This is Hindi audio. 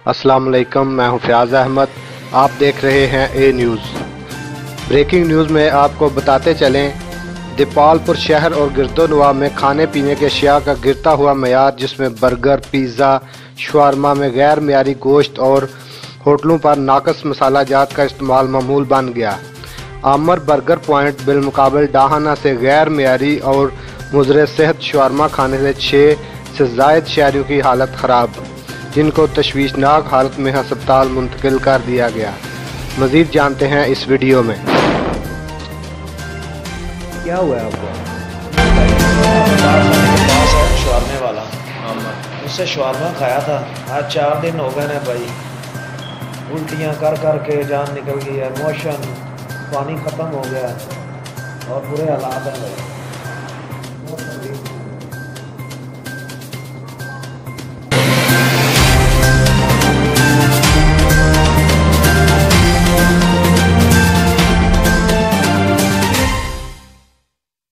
अस्सलाम वालेकुम, मैं हूं फयाज़ अहमद। आप देख रहे हैं ए न्यूज़। ब्रेकिंग न्यूज़ में आपको बताते चलें, दीपालपुर शहर और गिरदोनवा में खाने पीने के अशिया का गिरता हुआ मयार, जिसमें बर्गर, पिज़्ज़ा, शवारमा में गैर मियारी गोश्त और होटलों पर नाकस मसाला जात का इस्तेमाल मामूल बन गया। आमर बर्गर पॉइंट बिलमुकाबल डाहाना से गैर मियारी और मुज़र सेहत शवारमा खाने से 6 से ज़ायद शहरियों की हालत ख़राब, जिनको तशवीशनाक हालत में अस्पताल मुंतकिल कर दिया गया। मज़ीद जानते हैं इस वीडियो में। क्या हुआ है आपको? शवारमे वाला, उससे शवारमा खाया था। आज 4 दिन हो गए ना भाई, उल्टियाँ कर कर के जान निकल गई है, मोशन, पानी ख़त्म हो गया और बुरे हालात हैं भाई।